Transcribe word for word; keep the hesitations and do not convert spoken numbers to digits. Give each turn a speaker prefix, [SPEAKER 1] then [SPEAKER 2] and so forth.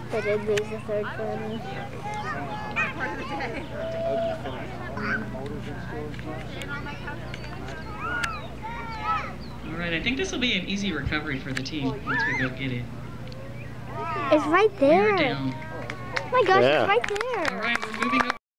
[SPEAKER 1] They did lose the third quarter.
[SPEAKER 2] All right, I think this will be an easy recovery for the team once we go get it.
[SPEAKER 1] It's right there.
[SPEAKER 2] We're down.
[SPEAKER 1] Oh my gosh,
[SPEAKER 3] Yeah.
[SPEAKER 1] it's right there.
[SPEAKER 2] All right, we're moving up.